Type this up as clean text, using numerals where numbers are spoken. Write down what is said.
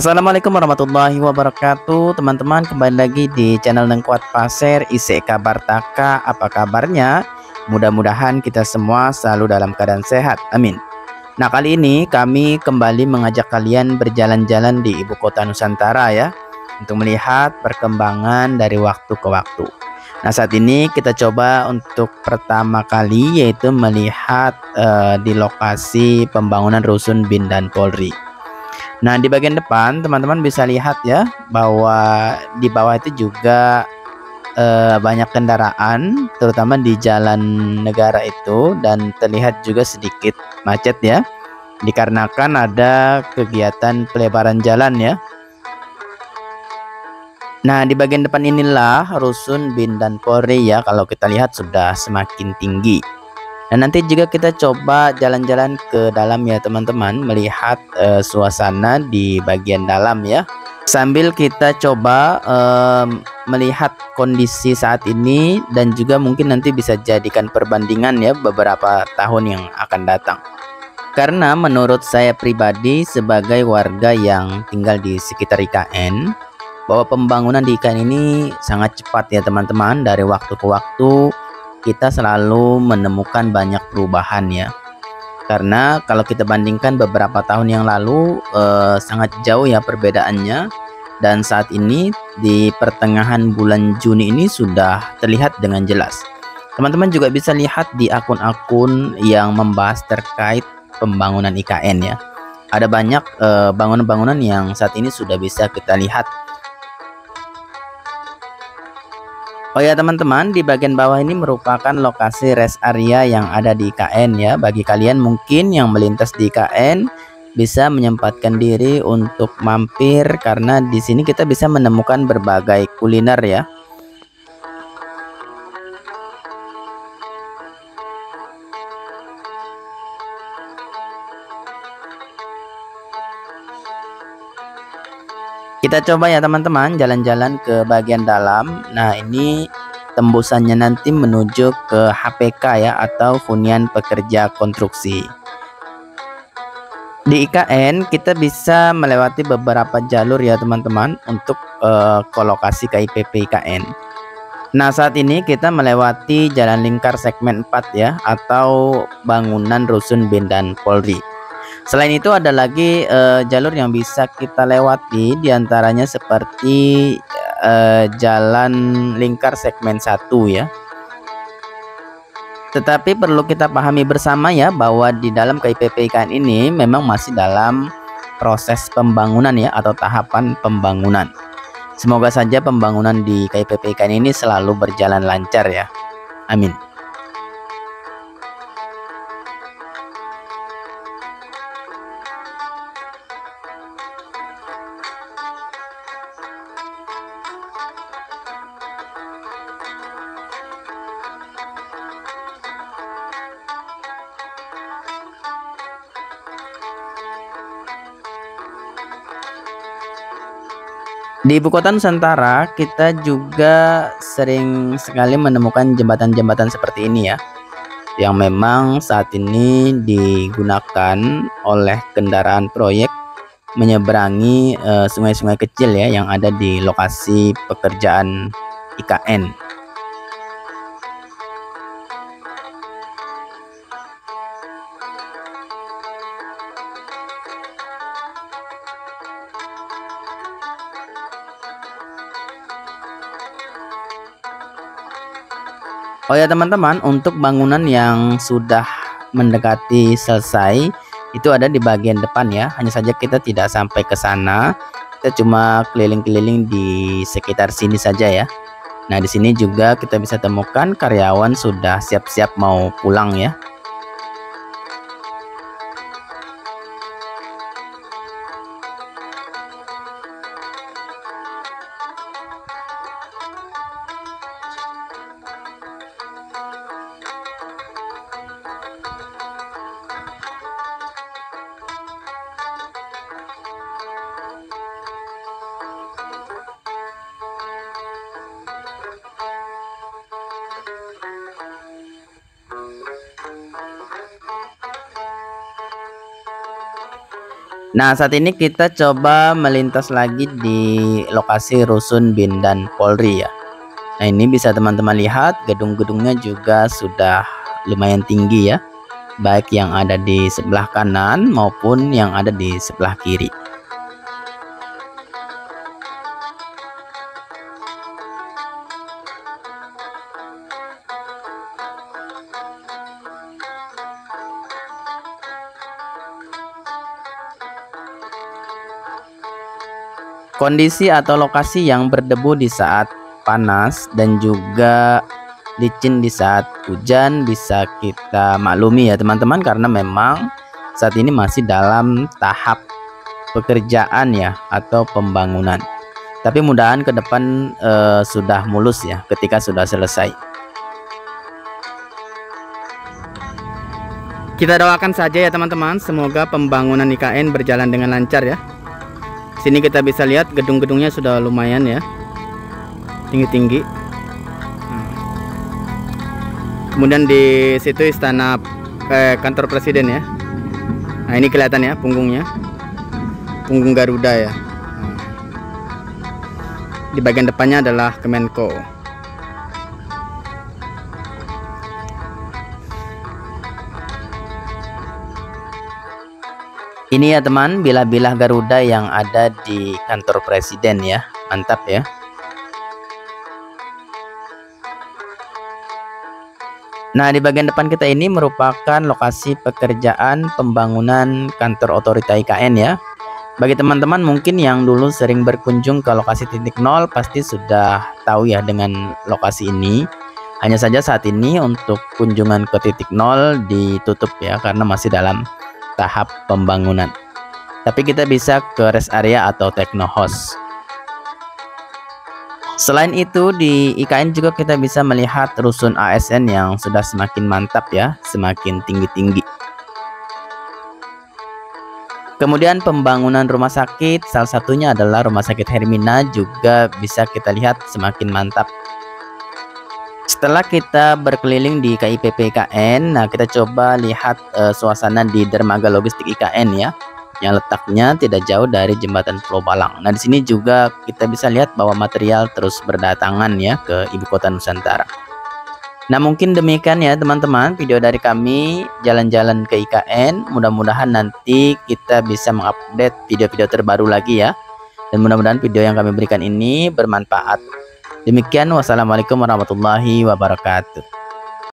Assalamualaikum warahmatullahi wabarakatuh. Teman-teman, kembali lagi di channel Nengkuat Pasir IC Kabar Taka. Apa kabarnya? Mudah-mudahan kita semua selalu dalam keadaan sehat, amin. Nah, kali ini kami kembali mengajak kalian berjalan-jalan di ibu kota Nusantara ya, untuk melihat perkembangan dari waktu ke waktu. Nah, saat ini kita coba untuk pertama kali yaitu melihat di lokasi pembangunan rusun BIN dan Polri. Nah, di bagian depan teman-teman bisa lihat ya bahwa di bawah itu juga banyak kendaraan, terutama di jalan negara itu, dan terlihat juga sedikit macet ya, dikarenakan ada kegiatan pelebaran jalan ya. Nah, di bagian depan inilah rusun BIN dan Polri ya, kalau kita lihat sudah semakin tinggi. Dan nanti juga kita coba jalan-jalan ke dalam ya teman-teman, melihat suasana di bagian dalam ya. Sambil kita coba melihat kondisi saat ini, dan juga mungkin nanti bisa jadikan perbandingan ya beberapa tahun yang akan datang. Karena menurut saya pribadi sebagai warga yang tinggal di sekitar IKN, bahwa pembangunan di IKN ini sangat cepat ya teman-teman. Dari waktu ke waktu kita selalu menemukan banyak perubahan ya. Karena kalau kita bandingkan beberapa tahun yang lalu sangat jauh ya perbedaannya. Dan saat ini di pertengahan bulan Juni ini sudah terlihat dengan jelas. Teman-teman juga bisa lihat di akun-akun yang membahas terkait pembangunan IKN ya. Ada banyak bangunan-bangunan yang saat ini sudah bisa kita lihat. Oh ya teman-teman, di bagian bawah ini merupakan lokasi rest area yang ada di IKN ya. Bagi kalian mungkin yang melintas di IKN bisa menyempatkan diri untuk mampir, karena di sini kita bisa menemukan berbagai kuliner ya. Kita coba ya teman-teman jalan-jalan ke bagian dalam. Nah, ini tembusannya nanti menuju ke HPK ya, atau Hunian Pekerja Konstruksi. Di IKN kita bisa melewati beberapa jalur ya teman-teman untuk ke lokasi KIPP IKN. Nah, saat ini kita melewati Jalan Lingkar segmen 4 ya, atau bangunan rusun BIN dan Polri. Selain itu ada lagi jalur yang bisa kita lewati, diantaranya seperti Jalan Lingkar segmen 1 ya. Tetapi perlu kita pahami bersama ya, bahwa di dalam KIPP IKN ini memang masih dalam proses pembangunan ya, atau tahapan pembangunan. Semoga saja pembangunan di KIPP IKN ini selalu berjalan lancar ya, amin. Di ibu kota Nusantara kita juga sering sekali menemukan jembatan-jembatan seperti ini ya, yang memang saat ini digunakan oleh kendaraan proyek menyeberangi sungai-sungai kecil ya yang ada di lokasi pekerjaan IKN. Oh ya teman-teman, untuk bangunan yang sudah mendekati selesai itu ada di bagian depan ya. Hanya saja kita tidak sampai ke sana. Kita cuma keliling-keliling di sekitar sini saja ya. Nah, di sini juga kita bisa temukan karyawan sudah siap-siap mau pulang ya. Nah, saat ini kita coba melintas lagi di lokasi Rusun Bindan Polri ya. Nah, ini bisa teman-teman lihat gedung-gedungnya juga sudah lumayan tinggi ya, baik yang ada di sebelah kanan maupun yang ada di sebelah kiri. Kondisi atau lokasi yang berdebu di saat panas dan juga licin di saat hujan bisa kita maklumi ya teman-teman, karena memang saat ini masih dalam tahap pekerjaan ya atau pembangunan. Tapi mudahan ke depan sudah mulus ya ketika sudah selesai. Kita doakan saja ya teman-teman, semoga pembangunan IKN berjalan dengan lancar ya. Sini kita bisa lihat gedung-gedungnya sudah lumayan ya, tinggi-tinggi. Kemudian di situ istana kantor presiden ya. Nah, ini kelihatan ya punggungnya, punggung Garuda ya. Di bagian depannya adalah Kemenko. Ini ya teman, bilah-bilah Garuda yang ada di kantor presiden ya. Mantap ya. Nah, di bagian depan kita ini merupakan lokasi pekerjaan pembangunan kantor otorita IKN ya. Bagi teman-teman mungkin yang dulu sering berkunjung ke lokasi titik nol pasti sudah tahu ya dengan lokasi ini. Hanya saja saat ini untuk kunjungan ke titik nol ditutup ya karena masih dalam tahap pembangunan. Tapi kita bisa ke rest area atau techno house. Selain itu di IKN juga kita bisa melihat rusun ASN yang sudah semakin mantap ya, semakin tinggi-tinggi. Kemudian pembangunan rumah sakit, salah satunya adalah Rumah Sakit Hermina, juga bisa kita lihat semakin mantap. Setelah kita berkeliling di KIPP IKN, nah kita coba lihat suasana di dermaga logistik IKN ya, yang letaknya tidak jauh dari jembatan Pulau Balang. Nah, di sini juga kita bisa lihat bahwa material terus berdatangan ya ke ibu kota Nusantara. Nah, mungkin demikian ya teman-teman video dari kami jalan-jalan ke IKN. Mudah-mudahan nanti kita bisa mengupdate video-video terbaru lagi ya. Dan mudah-mudahan video yang kami berikan ini bermanfaat. Demikian, wassalamualaikum warahmatullahi wabarakatuh.